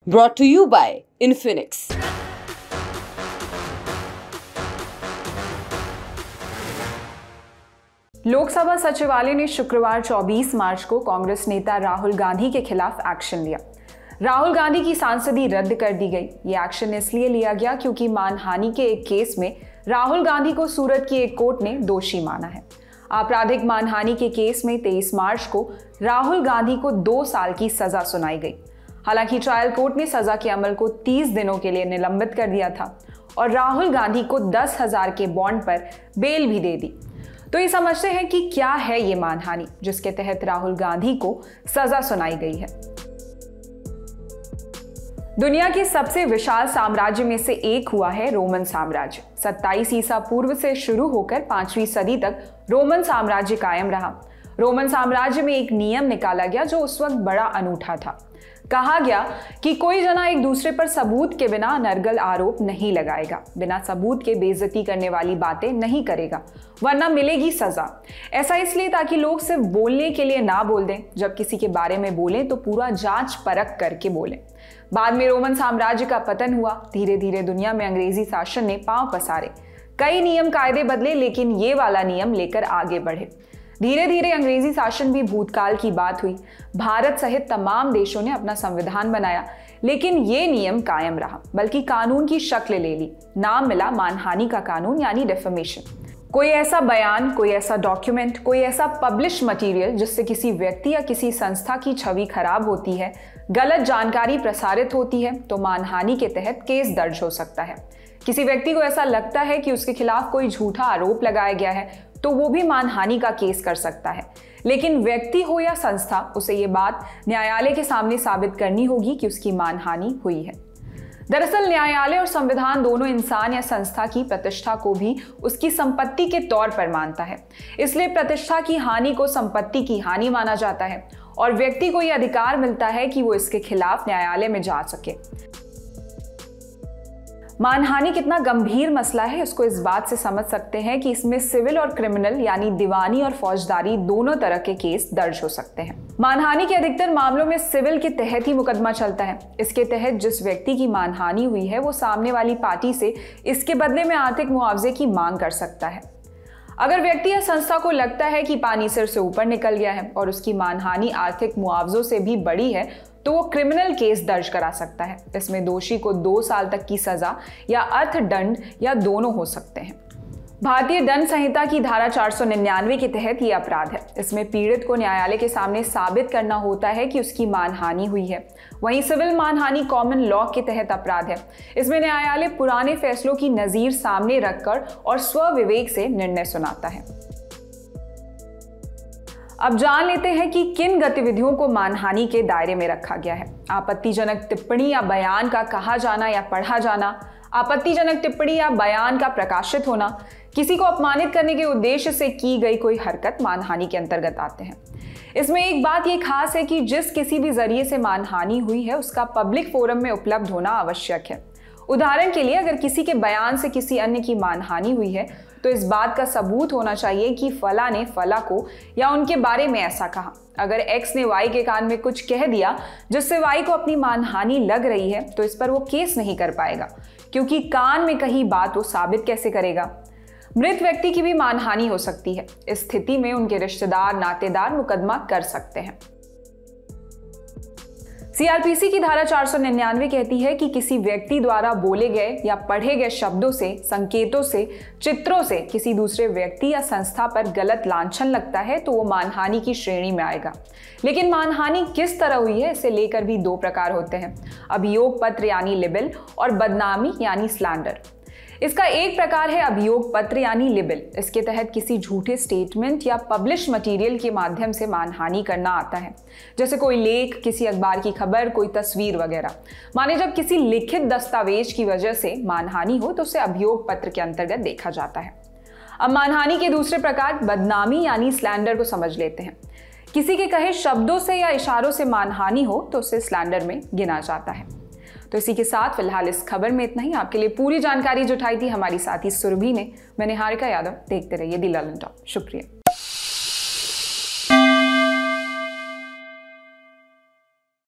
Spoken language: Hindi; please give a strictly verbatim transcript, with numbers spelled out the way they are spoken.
Brought to you by Infinix. Lok Sabha सचिवालय ने शुक्रवार चौबीस मार्च को कांग्रेस नेता राहुल गांधी के खिलाफ एक्शन लिया। राहुल गांधी की सांसदी रद्द कर दी गई। ये एक्शन इसलिए लिया गया क्योंकि मानहानि के एक केस में राहुल गांधी को सूरत की एक कोर्ट ने दोषी माना है। आपराधिक मानहानि के केस में तेईस मार्च को राहुल गांधी को दो साल की सजा सुनाई गई। हालांकि ट्रायल कोर्ट ने सजा के अमल को तीस दिनों के लिए निलंबित कर दिया था और राहुल गांधी को दस हजार के बॉन्ड पर बेल भी दे दी। तो ये समझते हैं कि क्या है ये मानहानि जिसके तहत राहुल गांधी को सजा सुनाई गई है। दुनिया के सबसे विशाल साम्राज्य में से एक हुआ है रोमन साम्राज्य। सत्ताईस ईसा पूर्व से शुरू होकर पांचवीं सदी तक रोमन साम्राज्य कायम रहा। रोमन साम्राज्य में एक नियम निकाला गया जो उस वक्त बड़ा अनूठा था। कहा गया कि कोई जना एक दूसरे पर सबूत के बिना अनर्गल आरोप नहीं लगाएगा, बिना सबूत के बेइज्जती करने वाली बातें नहीं करेगा, वरना मिलेगी सजा। ऐसा इसलिए ताकि लोग सिर्फ बोलने के लिए ना बोल दें, जब किसी के बारे में बोलें तो पूरा जांच परख करके बोलें। बाद में रोमन साम्राज्य का पतन हुआ। धीरे धीरे दुनिया में अंग्रेजी शासन ने पांव पसारे, कई नियम कायदे बदले, लेकिन ये वाला नियम लेकर आगे बढ़े। धीरे धीरे अंग्रेजी शासन भी भूतकाल की बात हुई। भारत सहित तमाम देशों ने अपना संविधान बनाया, लेकिन ये नियम कायम रहा, बल्कि कानून की शक्ल ले ली। नाम मिला मानहानि का कानून यानी डेफेमेशन। कोई ऐसा बयान, कोई ऐसा डॉक्यूमेंट, कोई ऐसा पब्लिश मटेरियल जिससे किसी व्यक्ति या किसी संस्था की छवि खराब होती है, गलत जानकारी प्रसारित होती है, तो मानहानि के तहत केस दर्ज हो सकता है। किसी व्यक्ति को ऐसा लगता है कि उसके खिलाफ कोई झूठा आरोप लगाया गया है, तो वो भी मानहानि का केस कर सकता है। लेकिन व्यक्ति हो या संस्था, उसे ये बात न्यायालय के सामने साबित करनी होगी कि उसकी मानहानि हुई है। दरअसल न्यायालय और संविधान दोनों इंसान या संस्था की प्रतिष्ठा को भी उसकी संपत्ति के तौर पर मानता है। इसलिए प्रतिष्ठा की हानि को संपत्ति की हानि माना जाता है और व्यक्ति को यह अधिकार मिलता है कि वो इसके खिलाफ न्यायालय में जा सके। मानहानि कितना गंभीर मसला है इसको इस बात से समझ सकते हैं कि इसमें सिविल और क्रिमिनल यानी दीवानी और फौजदारी दोनों तरह के केस दर्ज हो सकते हैं। मानहानि के अधिकतर मामलों में सिविल के तहत ही मुकदमा चलता है। इसके तहत जिस व्यक्ति की मानहानि हुई है वो सामने वाली पार्टी से इसके बदले में आर्थिक मुआवजे की मांग कर सकता है। अगर व्यक्ति या संस्था को लगता है कि पानी सिर से ऊपर निकल गया है और उसकी मानहानि आर्थिक मुआवजों से भी बड़ी है, तो वो क्रिमिनल केस दर्ज करा सकता है। इसमें दोषी को दो साल तक की सजा या अर्थदंड या दोनों हो सकते हैं। भारतीय दंड संहिता की धारा चार सौ निन्यानवे के तहत ये अपराध है। इसमें पीड़ित को न्यायालय के सामने साबित करना होता है कि उसकी मानहानि हुई है। वहीं सिविल मानहानि कॉमन लॉ के तहत अपराध है। इसमें न्यायालय पुराने फैसलों की नजीर सामने रखकर और स्वविवेक से निर्णय सुनाता है। अब जान लेते हैं कि किन गतिविधियों को मानहानि के दायरे में रखा गया है। आपत्तिजनक टिप्पणी या बयान का कहा जाना या पढ़ा जाना, आपत्तिजनक टिप्पणी या बयान का प्रकाशित होना, किसी को अपमानित करने के उद्देश्य से की गई कोई हरकत मानहानि के अंतर्गत आते हैं। इसमें एक बात ये खास है कि जिस किसी भी जरिए से मानहानि हुई है उसका पब्लिक फोरम में उपलब्ध होना आवश्यक है। उदाहरण के लिए अगर किसी के बयान से किसी अन्य की मानहानि हुई है तो इस बात का सबूत होना चाहिए कि फला ने फला को या उनके बारे में ऐसा कहा। अगर एक्स ने वाई के कान में कुछ कह दिया जिससे वाई को अपनी मानहानि लग रही है तो इस पर वो केस नहीं कर पाएगा, क्योंकि कान में कही बात वो साबित कैसे करेगा। मृत व्यक्ति की भी मानहानि हो सकती है। इस स्थिति में उनके रिश्तेदार नातेदार मुकदमा कर सकते हैं। सीआरपीसी की धारा चार सौ निन्यानवे कहती है कि किसी व्यक्ति द्वारा बोले गए या पढ़े गए शब्दों से, संकेतों से, चित्रों से किसी दूसरे व्यक्ति या संस्था पर गलत लांछन लगता है तो वो मानहानि की श्रेणी में आएगा। लेकिन मानहानि किस तरह हुई है इसे लेकर भी दो प्रकार होते हैं, अभियोग पत्र यानी लिबिल और बदनामी यानी स्लैंडर। इसका एक प्रकार है अभियोग पत्र यानी लिबिल। इसके तहत किसी झूठे स्टेटमेंट या पब्लिश मटेरियल के माध्यम से मानहानि करना आता है, जैसे कोई लेख, किसी अखबार की खबर, कोई तस्वीर वगैरह। माने जब किसी लिखित दस्तावेज की वजह से मानहानि हो तो उसे अभियोग पत्र के अंतर्गत देखा जाता है। अब मानहानि के दूसरे प्रकार बदनामी यानी स्लैंडर को समझ लेते हैं। किसी के कहे शब्दों से या इशारों से मानहानि हो तो उसे स्लैंडर में गिना जाता है। तो इसी के साथ फिलहाल इस खबर में इतना ही। आपके लिए पूरी जानकारी जुटाई थी हमारी साथी सुरभि ने। मैं निहारिका यादव। देखते रहिए दी ललन टॉप। शुक्रिया।